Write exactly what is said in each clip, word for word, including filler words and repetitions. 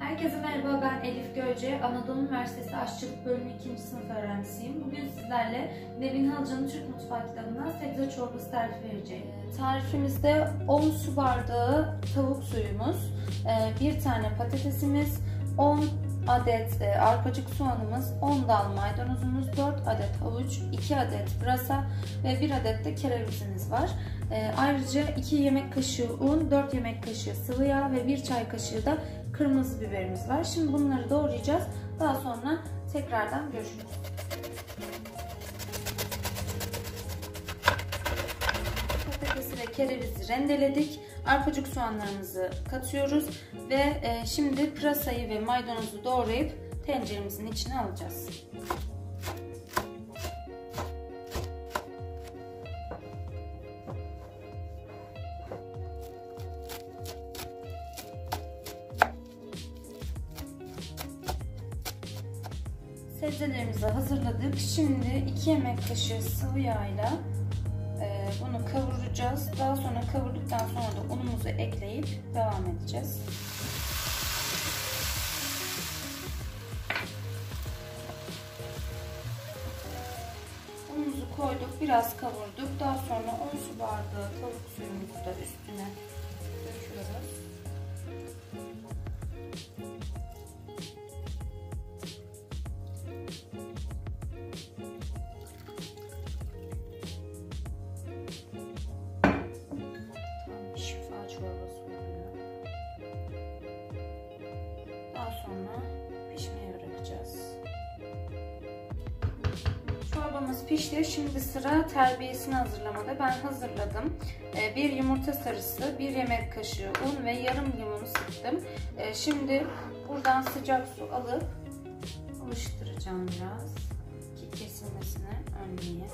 Herkese merhaba, ben Elif Gölce. Anadolu Üniversitesi Aşçılık Bölümü ikinci sınıf öğrencisiyim. Bugün sizlerle Nevin Halıcı'nın Türk Mutfağı kitabından sebze çorbası tarifi vereceğim. Tarifimizde on su bardağı tavuk suyumuz, bir tane patatesimiz, on adet arpacık soğanımız, on dal maydanozumuz, dört adet havuç, iki adet pırasa ve bir adet de kerevizimiz var. Ayrıca iki yemek kaşığı un, dört yemek kaşığı sıvı yağ ve bir çay kaşığı da kırmızı biberimiz var. Şimdi bunları doğrayacağız. Daha sonra tekrardan görüşürüz. Patatesi ve kerevizi rendeledik. Arpacık soğanlarımızı katıyoruz ve şimdi pırasayı ve maydanozu doğrayıp tenceremizin içine alacağız. Sebzelerimizi hazırladık. Şimdi iki yemek kaşığı sıvı yağ ile bunu kavuracağız. Daha sonra kavurduktan sonra da unumuzu ekleyip devam edeceğiz. Unumuzu koyduk, biraz kavurduk. Daha sonra on su bardağı tavuk suyumuzu da üstüne döküyoruz. Daha sonra pişmeye bırakacağız. Çorbamız pişti. Şimdi sıra terbiyesini hazırlamada. Ben hazırladım. Bir yumurta sarısı, bir yemek kaşığı un ve yarım limonu sıktım. Şimdi buradan sıcak su alıp ılıştıracağım biraz ki kesilmesini önleyeyim.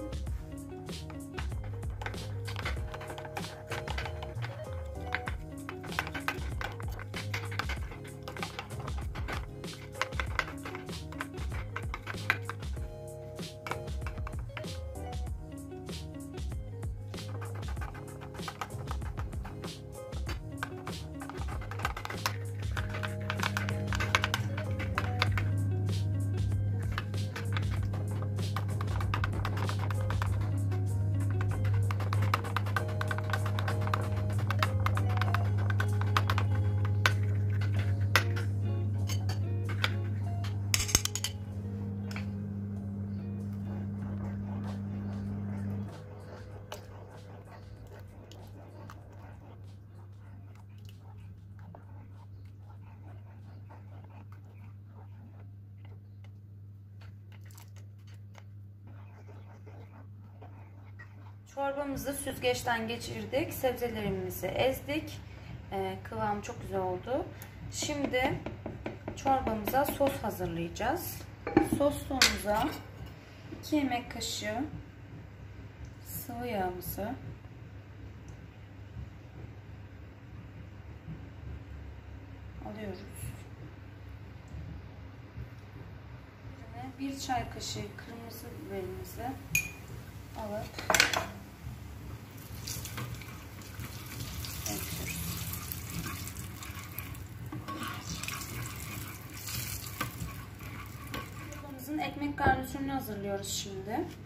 Çorbamızı süzgeçten geçirdik. Sebzelerimizi ezdik. Ee, kıvam çok güzel oldu. Şimdi çorbamıza sos hazırlayacağız. Sosumuza iki yemek kaşığı sıvı yağımızı alıyoruz. Bir çay kaşığı kırmızı biberimizi alıp ekliyoruz. Çorbamızın ekmek garnitürünü hazırlıyoruz şimdi.